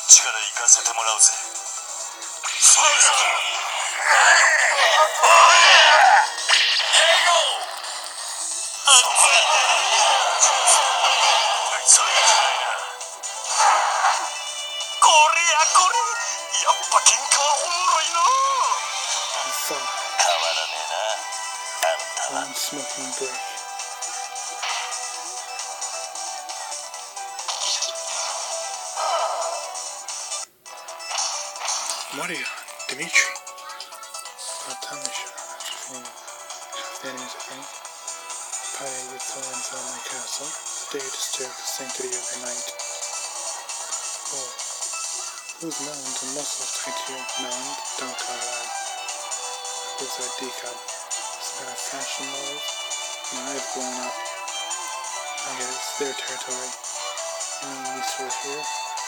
ちから行かせてもらうぜ。そうだ。それじゃないな。これやこれ、やっぱ喧嘩はおもろいの。変わらねえな、あんたは。 Smoking break. Mario, Dimitri. About time we should have half the enemies I think. Probably get someone inside my castle. Dare to disturb the sanctity of the night. Oh, whose melons and muscles tied to your melon? Don't call it out. Who's that decal? Is that a fashion lord? My eyes blown up. I guess it's their territory. You mean these were here?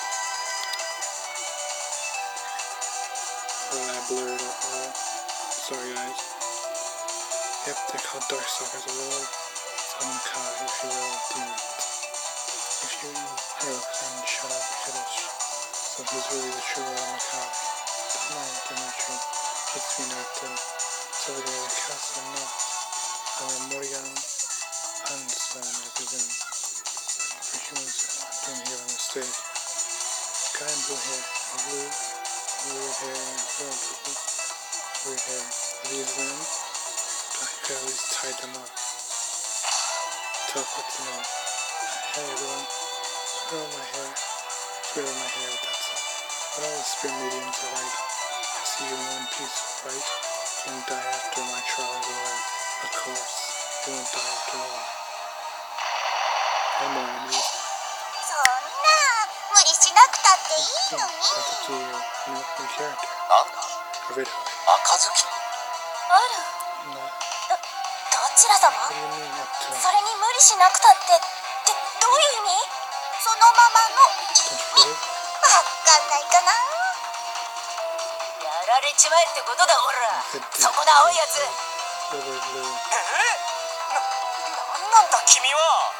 Oh, I blurred it. Oh, sorry guys. Yep, they're called Darkstalkers of Lord. It's a macabre, if you will, demons. If you heroic, then shut up, kiddish. So who's really the true Lord Macabre? Don't mind Dimitri. It's me not to. It's over there, the castle, no. Morrigan Hansen, I presume. For humans doing here on the stage. Guy in blue hair, and blue, weird hair, and brown people. Weird hair. Are these them? I could at least tie them up. Teleport to know. Hey everyone. Spread out my hair. Spread out my hair, that's it. What all the spirit mediums are like. I see you in one piece, right? You won't die after my trial is over. Of course. You won't die after all. Hey more enemies. そんな無理しなくたっていいのに。 That's up to you. You know, your character. なんだ、 A red eye. 赤ずきん。 あら、 No. どちら様？ What do you mean up to? それに無理しなくたってどういう意味？そのままの意味？ Don't you get it? わかんないかな。やられちまえってことだ、ほら。そこの青いやつ。 Blue, blue. なんだ君は。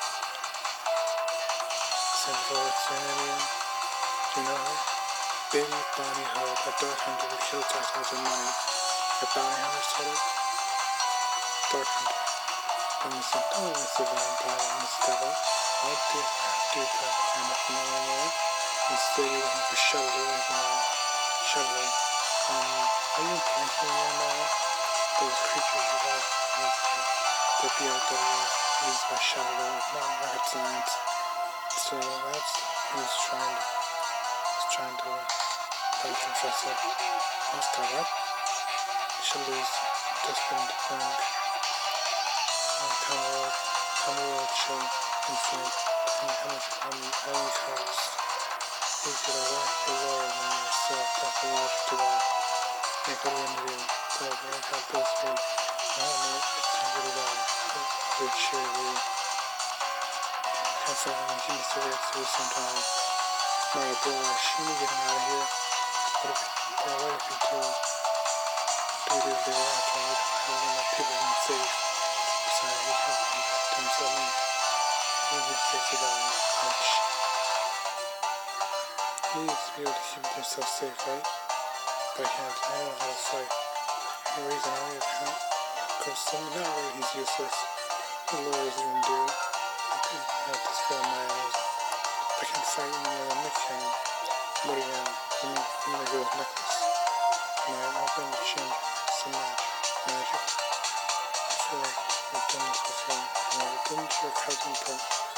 Send for what's your name again? Do you know her? Baby Bonnie Hope, a dark hunter who killed Darksiders of money. A bounty hunter said it? Dark hunter. When you said, oh, Mr. Vampire, Miss Devil, what do you do to climb up from nowhere? Instead, you're looking for Shuttley, isn't it? Shuttley. Are you implanting your now? Those creatures you got, the BOW, used by Shuttley, not rocket science. So that's who's trying to fight Professor Oscar, what? Shelley's just been defending Commonwealth show infinite and how much any cost. You could have left the world and yourself, that's the logic to that. Make a limited, so I break out this week. I don't know, it's not really bad. Good cheerily. That's something he needs to react to sometimes. My gosh, you need to get him out of here. What if you do this day outside? I don't know, people are safe. Besides, he can't come back to himself. He needs to take it out. Ouch. He needs to be able to keep himself safe, right? But I can't. I don't know how to fight. The reason I have help. Because someone not really he's useless. The lawyers even do. I have to spare my eyes. I can fight more than Nick can. What do you want? Give me the girl's necklace. I'm going to change some magic. I feel like we've done this before. Didn't your cousin put